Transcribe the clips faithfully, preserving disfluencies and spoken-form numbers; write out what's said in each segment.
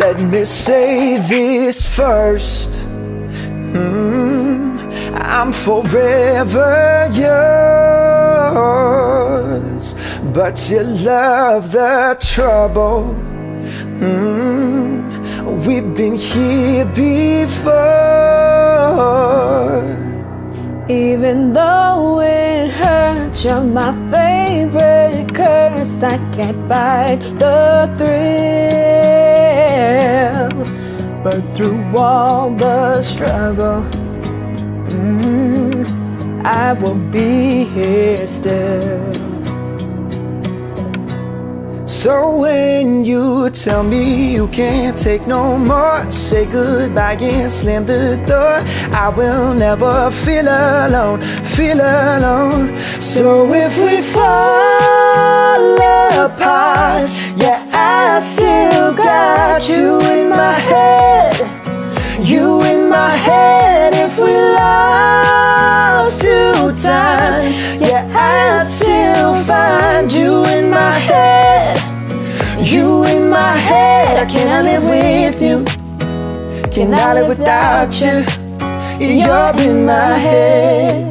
Let me say this first. mm, I'm forever yours, but you love the trouble. mm, We've been here before. Even though it hurts, you're my favorite curse. I can't fight the thrill, but through all the struggle, mm, I will be here still. So when you tell me you can't take no more, say goodbye and slam the door. I will never feel alone, feel alone. So if we fall apart, yeah, I still got you in my head, you in my head. If we lost to time, yeah, I'd still find you in my head, you in my head. I cannot live with you, cannot live without you. You're in my head.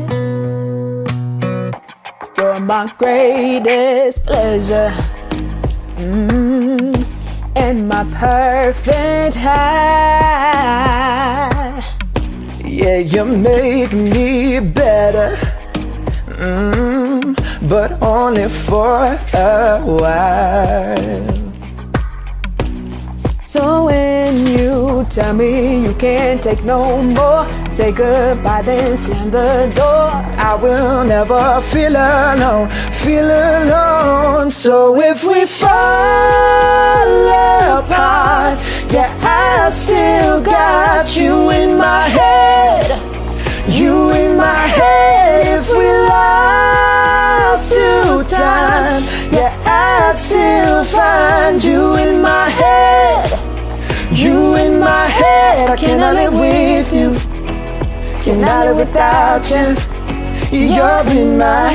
You're my greatest pleasure, mm, and my perfect high. Yeah, you make me better, mm, but only for a while. So when you tell me you can't take no more, say goodbye then slam the door. I will never feel alone, feel alone. So if we fall apart, yeah, I still got you in my head, you in my head. If we lost to time, yeah, I'd still find you in my head, you in my head. I cannot live with you, cannot live without you. You're in my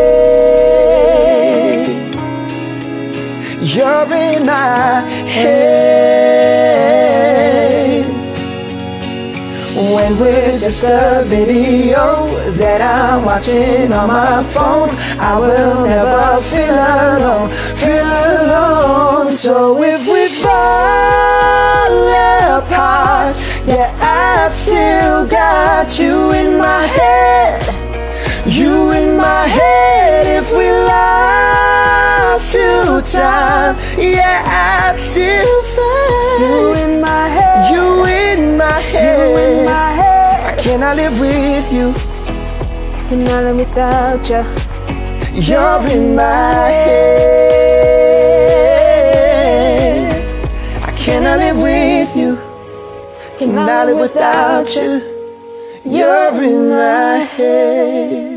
head, you're in my head. When we're just a video that I'm watching on my phone, I will never feel alone, feel alone. So if we fall apart, yeah, I still got you in my head, you in my head. If we lost to time, yeah, I'd still find You in my head, you in my head. you in my head. I cannot live with you, Cannot live without you. you're in my head. I cannot live with you, cannot live without you. You're in my head.